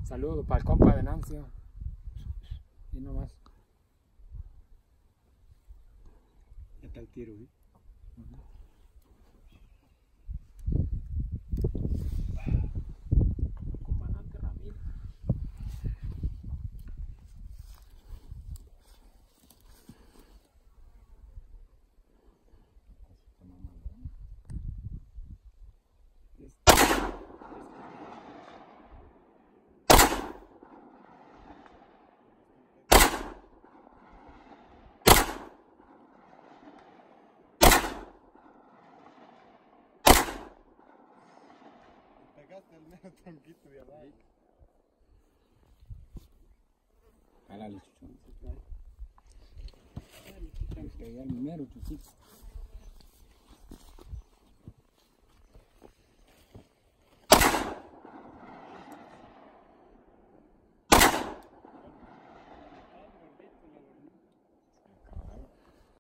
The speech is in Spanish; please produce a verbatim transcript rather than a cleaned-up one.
Saludo para el compa de Nancio. Y no más. Ya está el tiro, ¿eh? Uh-huh. Comandante Ramírez. Pegaste el mero tronquito de abajo. Jálale, chuchón. Le pegué al mero chuchito.